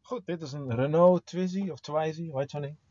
Goed, dit is een Renault Twizy of Twizy, hoe heet zo'n ding?